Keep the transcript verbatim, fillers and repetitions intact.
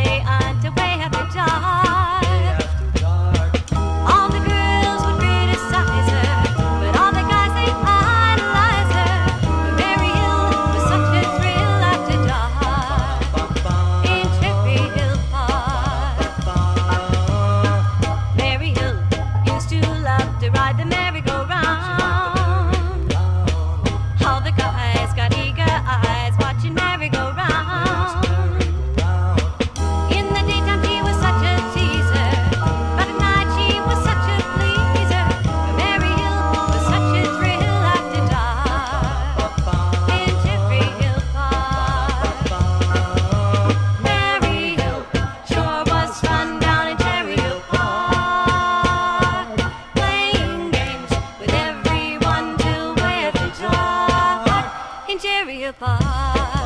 they underway after dark. All the girls would criticize her, but all the guys they idolize her. Mary Hill was such a thrill after dark in Cherry Hill Park. Mary Hill used to love to ride the merry-go-round. All the guys got eager eyes watching merry-go-round. In the daytime she was such a teaser, but at night she was such a pleaser. Mary Hill was such a thrill after dark in Cherry Hill Park. Mary Hill sure was fun down in Cherry Hill Park, playing games with everyone till way after dark in Cherry Hill Park.